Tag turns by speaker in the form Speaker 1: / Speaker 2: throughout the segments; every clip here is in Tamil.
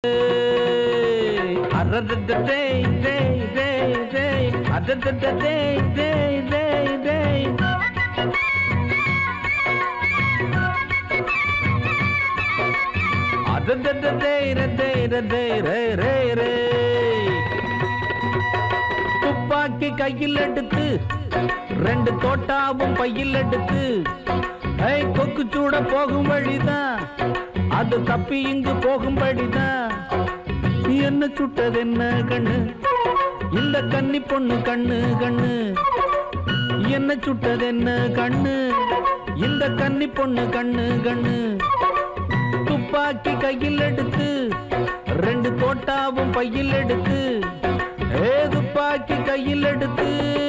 Speaker 1: துப்பாக்கி கையில் எடுத்து ரெண்டு தோட்டாவும் பையில் எடுத்து கொக்கு சூட போகும் வழிதான் அது தப்பி இங்கு போகும்படிதான். என்ன சுட்டது என்ன கண்ணு இந்த கன்னி பொண்ணு கண்ணு கண்ணு. என்ன சுட்டது என்ன கண்ணு இந்த கன்னி பொண்ணு கண்ணு கண்ணு. துப்பாக்கி கையில் எடுத்து ரெண்டு தோட்டாவும் பையில் எடுத்து துப்பாக்கி கையில் எடுத்து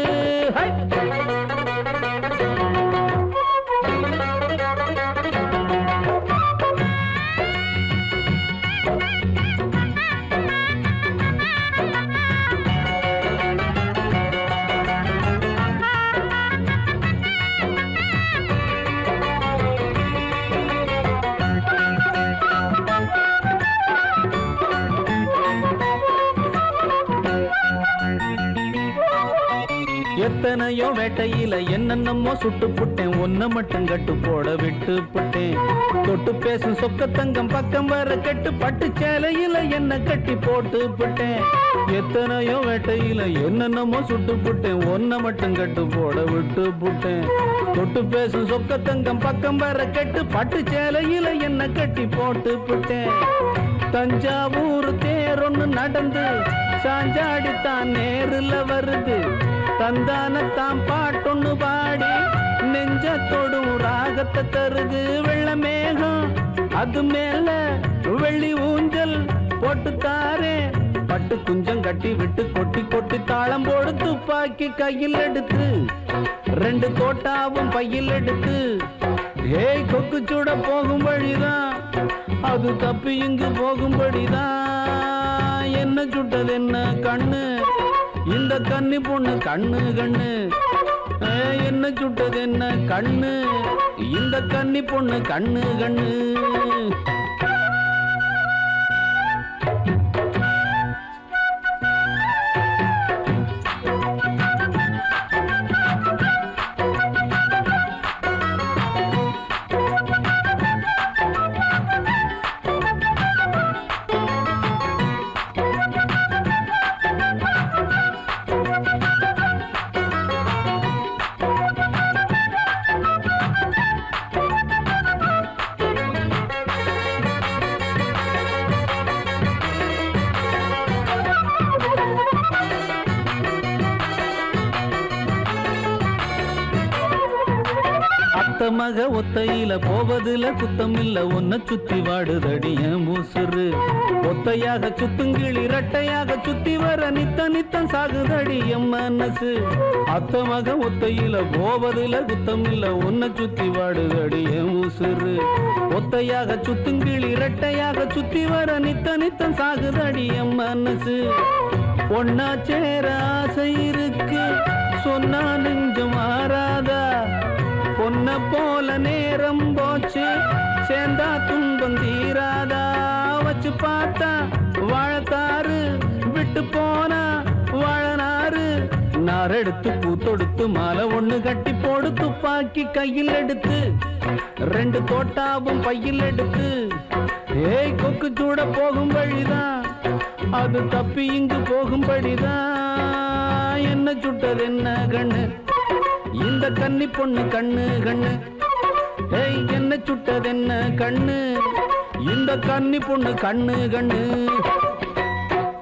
Speaker 1: எத்தனையோ வேட்டையில என்னென்னமோ சுட்டு புட்டேன். ஒன்ன மட்டும் கட்டு போட விட்டு புட்டேன். தொட்டு பேசும் சொக்க தங்கம் பக்கம் வர கட்டு பட்டு சேலையில என்ன கட்டி போட்டு புட்டேன். எத்தனையோ வேட்டையில என்னென்னமோ சுட்டு புட்டேன். ஒன்ன மட்டும் கட்டு போட விட்டு புட்டேன். தொட்டு பேசும் சொக்க தங்கம் பக்கம் வர கட்டு பட்டு சேலையில என்ன கட்டி போட்டு புட்டேன். தஞ்சாவூர் தேரொன்னு நடந்து சாஞ்சாடித்தான் நேருல வருது. தந்தானத்தான் பாட்டொன்னு பாடி நெஞ்சத்தோடும் ராகத்தை தருது. வெள்ள மேகம் அது மேல வெள்ளி ஊஞ்சல் போட்டு தாரே. பட்டு குஞ்சம் கட்டி விட்டு கொட்டி கொட்டி தாளம் போடு. துப்பாக்கி கையில் எடுத்து ரெண்டு தோட்டாவும் பையில் எடுத்து கொக்கு சூட போகும் வழிதான் அது தப்பி இங்கு போகும்படிதான். என்ன சுட்டது என்ன கண்ணு இந்த கன்னி பொண்ணு கண்ணு கண்ணு. என்ன சுட்டது என்ன கண்ணு இந்த கன்னி பொண்ணு கண்ணு கண்ணு. மக ஒத்தையில போவதுல குத்தம் இல்ல. ஒன்ன சுத்தி வாடுதடிய மூசுரு. ஒத்தையாக சுத்துங்கிளி இரட்டையாக சுத்தி வர நித்த நித்தம் சாகுதடிய மனசு. அத்த மக ஒத்தையில போவதுல குத்தம் இல்ல. ஒன்ன சுத்தி வாடுதடிய மூசுரு. ஒத்தையாக சுத்துங்கிளி இரட்டையாக சுத்தி வர நித்த நித்தம் சாகுதடிய மனசு. பொண்ணா சேர ஆசை இருக்கு சொன்னா நெஞ்சு மாறாதா. பொன்ன போல நேரம் போச்சு சேர்ந்தா துன்பம் தீராதா. வச்சு பார்த்தா வாழத்தாறு விட்டு போனா வாழனாறு. நாரெடுத்து பூத்தொடுத்து மாலை ஒண்ணு கட்டி போடு. துப்பாக்கி கையில் எடுத்து ரெண்டு தோட்டாவும் பையில் எடுத்து கொக்கு சூட போகும் வழிதான் அது தப்பி இங்கு போகும்படிதான். என்ன சுட்டது என்ன கண்ணு இந்த கன்னி பொண்ணு கண்ணு கண்ணு. என்ன சுட்டது என்ன கண்ணு இந்த கன்னி பொண்ணு கண்ணு கண்ணு.